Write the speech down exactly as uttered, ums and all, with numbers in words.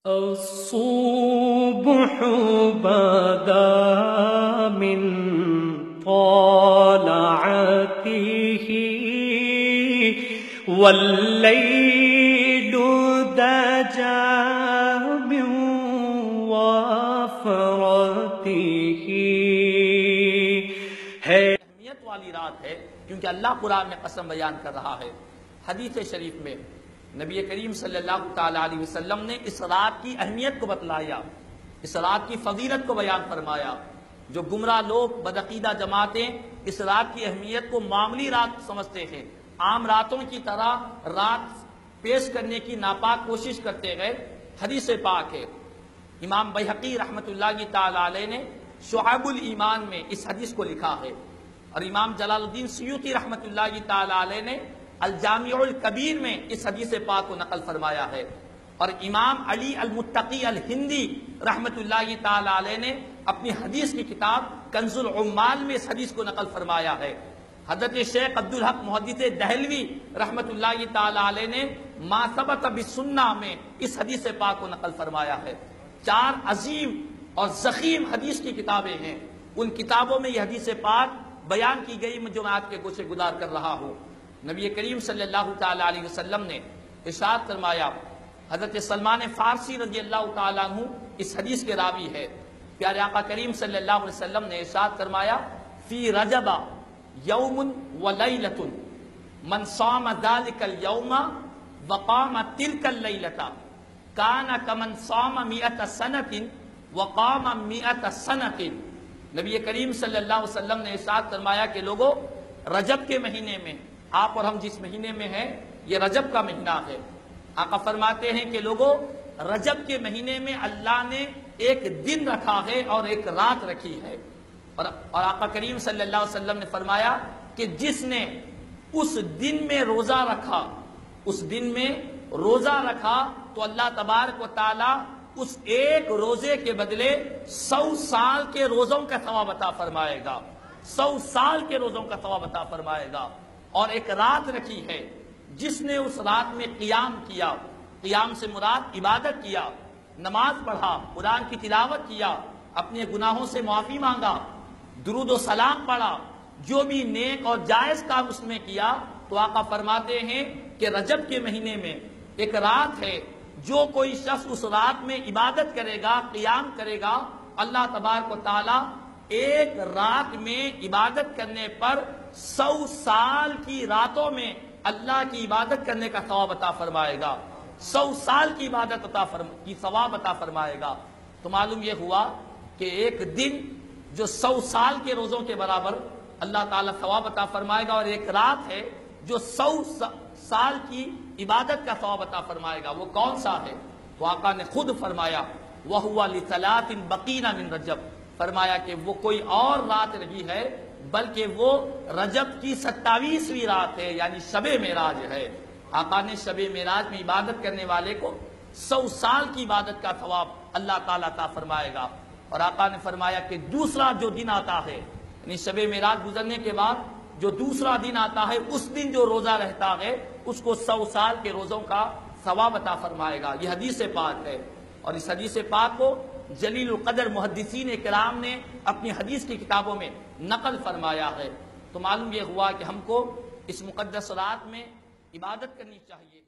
الصبح بدا من طلعته والليل دجى من وفرته ہے اہمیت والی رات ہے، کیونکہ اللہ قرآن میں قسم بیان کر رہا ہے۔ حدیث شریف میں نبی کریم صلی اللہ تعالی علیہ وسلم نے اس رات کی اہمیت کو بتلایا، اس رات کی فضیلت کو بیان فرمایا۔ جو گمراہ لوگ، بدعقیدہ جماعتیں اس رات کی اہمیت کو معمولی رات سمجھتے ہیں، عام راتوں کی طرح رات پیش کرنے کی ناپاک کوشش کرتے گئے۔ حدیث پاک ہے، امام بیہقی رحمۃ اللہ تعالی علیہ نے شعب الایمان میں اس حدیث کو لکھا ہے، اور امام جلال الدین سیوطی رحمۃ اللہ تعالی علیہ نے الجامع الکبیر میں اس حدیث پاک کو نقل فرمایا ہے، اور امام علی المتقی الہندی رحمۃ اللہ تعالی علیہ نے اپنی حدیث کی کتاب کنز العمال میں اس حدیث کو نقل فرمایا ہے۔ حضرت شیخ عبدالحق محدث دہلوی رحمۃ اللہ تعالی علیہ نے ما ثبت بالسنہ میں اس حدیث پاک کو نقل فرمایا ہے۔ چار عظیم اور ضخیم حدیث کی کتابیں ہیں، ان کتابوں میں یہ حدیث پاک بیان کی گئی جو میں آپ کے گوشے گزار کر رہا ہوں۔ نبی کریم صلی اللہ تعالی علیہ وسلم نے ارشاد فرمایا، حضرت سلمان فارسی رضی اللہ تعالیٰ عنہ اس حدیث کے راوی ہے، پیارے آقا کریم صلی اللہ علیہ وسلم نے ارشاد فرمایا، فی رجب یوم و لیلۃ من صام ذلک الیوم وقام تلک اللیلۃ کان کمن صام مئۃ سنۃ وقام مئۃ سنۃ۔ نبی کریم صلی اللہ علیہ وسلم نے ارشاد فرمایا کہ لوگوں، رجب کے مہینے میں، آپ اور ہم جس مہینے میں ہیں یہ رجب کا مہینہ ہے، آقا فرماتے ہیں کہ لوگوں، رجب کے مہینے میں اللہ نے ایک دن رکھا ہے اور ایک رات رکھی ہے، اور اور آقا کریم صلی اللہ علیہ وسلم نے فرمایا کہ جس نے اس دن میں روزہ رکھا، اس دن میں روزہ رکھا تو اللہ تبارک و تعالی اس ایک روزے کے بدلے سو سال کے روزوں کا ثواب عطا فرمائے گا، سو سال کے روزوں کا ثواب عطا فرمائے گا۔ اور ایک رات رکھی ہے، جس نے اس رات میں قیام کیا، قیام سے مراد عبادت کیا، نماز پڑھا، قرآن کی تلاوت کیا، اپنے گناہوں سے معافی مانگا، درود و سلام پڑھا، جو بھی نیک اور جائز کام اس میں کیا، تو آقا فرماتے ہیں کہ رجب کے مہینے میں ایک رات ہے، جو کوئی شخص اس رات میں عبادت کرے گا، قیام کرے گا، اللہ تبارک و تعالی ایک رات میں عبادت کرنے پر سو سال کی راتوں میں اللہ کی عبادت کرنے کا ثواب عطا فرمائے گا، سو سال کی عبادت عطا فرم کی ثواب عطا فرمائے گا۔ تو معلوم یہ ہوا کہ ایک دن جو سو سال کے روزوں کے برابر اللہ تعالیٰ ثواب عطا فرمائے گا، اور ایک رات ہے جو سو سال کی عبادت کا ثواب عطا فرمائے گا۔ وہ کون سا ہے؟ تو آقا نے خود فرمایا، وَهُوَ لِثَلَاثٍ بَقِينَ مِن رَجَب، فرمایا کہ وہ کوئی اور رات نہیں ہے بلکہ وہ رجب کی ستاویسویں رات ہے، یعنی شب معراج ہے۔ آقا نے شب معراج میں عبادت کرنے والے کو سو سال کی عبادت کا ثواب اللہ تعالیٰ عطا فرمائے گا۔ اور آقا نے فرمایا کہ دوسرا جو دن آتا ہے، یعنی شب معراج گزرنے کے بعد جو دوسرا دن آتا ہے، اس دن جو روزہ رہتا ہے اس کو سو سال کے روزوں کا ثواب عطا فرمائے گا۔ یہ حدیث پاک ہے، اور اس حدیث پاک کو جلیل القدر محدثین کرام نے اپنی حدیث کی کتابوں میں نقل فرمایا ہے۔ تو معلوم یہ ہوا کہ ہم کو اس مقدس رات میں عبادت کرنی چاہیے۔